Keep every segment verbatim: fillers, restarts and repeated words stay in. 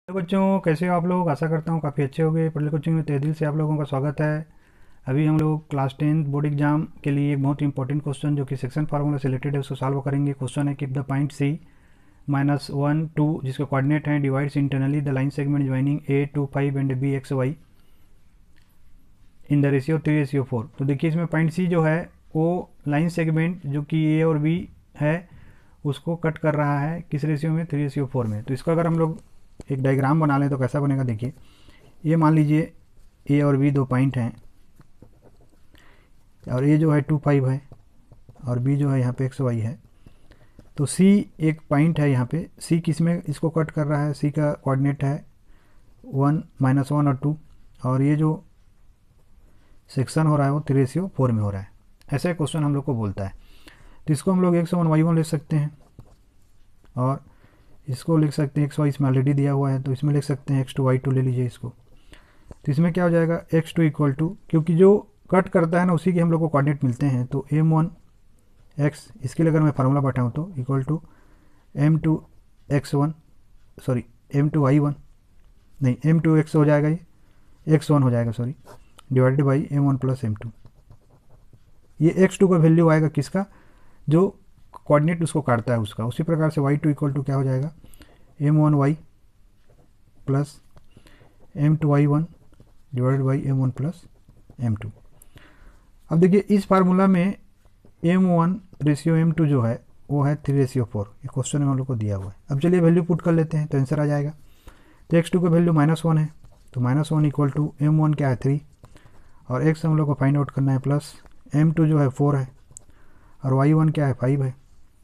तो बच्चों, कैसे हो आप लोग? आशा करता हूँ काफ़ी अच्छे होंगे। पढ़ने कोचिंग में तहे दिल से आप लोगों का स्वागत है। अभी हम लोग क्लास टेंथ बोर्ड एग्जाम के लिए एक बहुत इंपॉर्टेंट क्वेश्चन जो कि सेक्शन फार्मूला से रिलेटेड है उसको सॉल्व करेंगे। क्वेश्चन है कि the point C minus one two जिसके कोऑर्डिनेट हैं divides internally the line segment joining A two five and B X Y in the ratio three ratio four. तो देखिए, इसमें पॉइंट सी जो है वो लाइन सेगमेंट जो कि ए और बी है उसको कट कर रहा है किस रेशियो में? थ्री रेशियो फोर में। तो इसका अगर हम लोग एक डायग्राम बना लें तो कैसा बनेगा? देखिए, ये मान लीजिए ए और बी दो पॉइंट हैं और ए जो है टू फाइव है और बी जो है यहाँ पे एक्स वाई है। तो सी एक पॉइंट है यहाँ पे। सी किस में इसको कट कर रहा है? सी का कोऑर्डिनेट है वन माइनस वन और टू, और ये जो सेक्शन हो रहा है वो थ्री रेशियो फोर में हो रहा है। ऐसा क्वेश्चन हम लोग को बोलता है। तो इसको हम लोग एक्स वन वाई वन लिख सकते हैं और इसको लिख सकते हैं एक्स वाई इसमें ऑलरेडी दिया हुआ है तो इसमें लिख सकते हैं एक्स टू वाई टू ले लीजिए इसको। तो इसमें क्या हो जाएगा? एक्स टू इक्वल टू, क्योंकि जो कट करता है ना उसी के हम लोग को कोऑर्डिनेट मिलते हैं, तो एम वन एक्स, इसके लिए अगर मैं फार्मूला बैठाऊँ तो equal to M two X one sorry M two Y one नहीं एम टू एक्स हो जाएगा, ये एक्स वन हो जाएगा sorry, divided by M one plus M two. ये एक्स टू का वैल्यू आएगा किसका? जो कोऑर्डिनेट उसको काटता है उसका। उसी प्रकार से वाई टू इक्वल टू क्या हो जाएगा? M one Y plus M two Y one divided by M one plus M two. अब देखिए, इस फार्मूला में M one ratio M two जो है वो है थ्री रेशियो फोर। ये क्वेश्चन में हम लोग को दिया हुआ है। अब चलिए वैल्यू पुट कर लेते हैं तो आंसर आ जाएगा। तो एक्स टू का वैल्यू माइनस वन है तो minus one equal to M one क्या है? थ्री, और एक्स हम लोग को फाइंड आउट करना है, प्लस एम टू जो है फोर है और वाई वन क्या है? फाइव है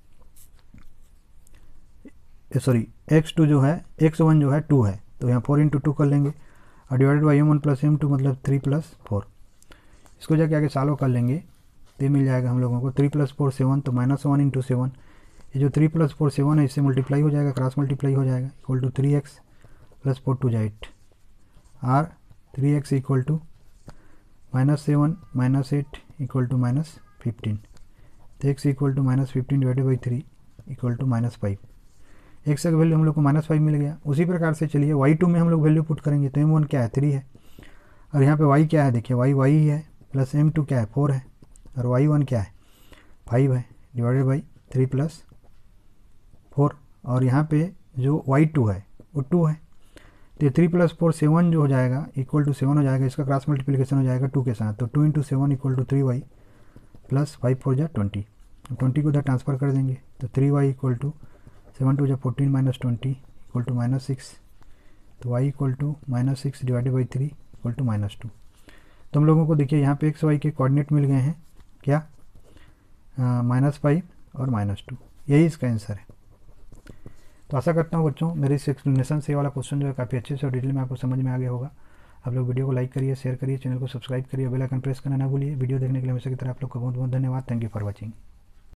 सॉरी एक्स टू जो है एक्स वन जो है टू है तो यहाँ फोर इंटू टू कर लेंगे और divided by M one plus M two मतलब थ्री प्लस फोर। इसको जाके आगे सॉल्व कर लेंगे तो ये मिल जाएगा हम लोगों को थ्री प्लस फोर सेवन, तो माइनस वन इंटू सेवन, ये जो थ्री प्लस फोर सेवन है इससे मल्टीप्लाई हो जाएगा, क्रॉस मल्टीप्लाई हो जाएगा, equal to three X plus four two जा eight, or three X equal to minus seven minus eight equal to minus fifteen. तो X equal to minus fifteen divided by three equal to minus five. एक्स का value हम लोग को minus five मिल गया। उसी प्रकार से चलिए वाई टू में हम लोग वैल्यू पुट करेंगे तो एम वन क्या है? थ्री है, और यहाँ पे वाई क्या है? देखिए वाई वाई ही है, प्लस एम टू क्या है? फोर है, और वाई वन क्या है? फाइव है, divided by three plus four, और यहाँ पे जो वाई टू है वो टू है। तो थ्री प्लस फोर सेवन जो हो जाएगा इक्वल टू सेवन हो जाएगा, इसका क्रॉस मल्टीप्लिकेशन हो जाएगा टू के साथ, तो two into seven equal to three Y plus five four जा ट्वेंटी। ट्वेंटी को उधर ट्रांसफर कर देंगे तो three Y equal to seven two जब fourteen minus twenty equal to minus six, तो Y equal to minus six divided by three equal to minus two. तो हम लोगों को देखिए यहाँ पे एक्स वाई के कोऑर्डिनेट मिल गए हैं क्या? माइनस फाइव और माइनस टू, यही इसका आंसर है। तो आशा करता हूँ बच्चों मेरी इस एक्सप्लेनेशन से वाला क्वेश्चन जो है काफ़ी अच्छे से और डिटेल में आपको समझ में आ गया होगा। आप लोग वीडियो को लाइक करिए, शेयर करिए, चैनल को सब्सक्राइब करिए, बेल आइकन प्रेस करना ना भूलिए। वीडियो देखने के लिए हमेशा की तरह आप लोग को बहुत बहुत धन्यवाद। Thank you for watching.